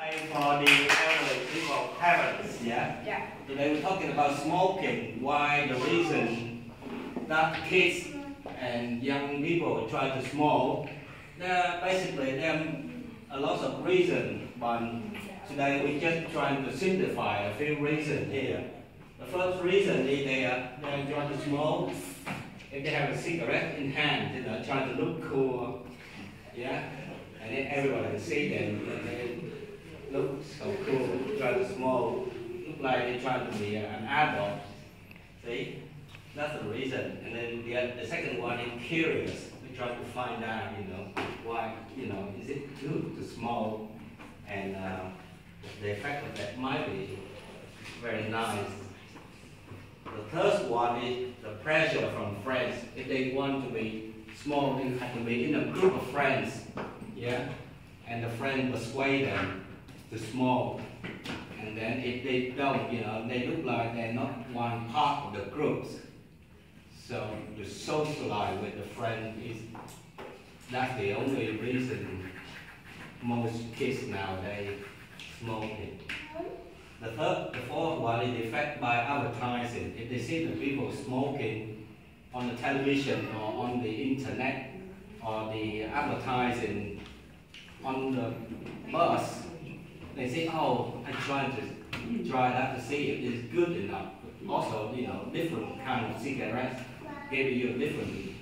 pay for the elderly people, parents, yeah? Yeah. Today we're talking about smoking, why the reason that kids and young people try to smoke. Basically, there are a lot of reasons, but today we're just trying to simplify a few reasons here. The first reason is they try to smoke. If they have a cigarette in hand, trying to look cool, yeah? And then everyone can see them, and they look so cool, try to smoke, look like they're trying to be an adult. See? That's the reason. And then the second one is curious. We try to find out, why, is it good to smoke? And the effect of that might be very nice. The third one is the pressure from friends. If they want to be small, they have to be in a group of friends, yeah? And the friend persuade them to smoke. And then if they don't, they look like they're not one part of the groups. So to socialize with the friend that's the only reason most kids nowadays smoking. The fourth one is the effect by advertising. If they see the people smoking on the television or on the internet or the advertising on the bus, they say, oh, I'm trying to try that to see if it's good enough. Also, different kind of cigarettes give you a different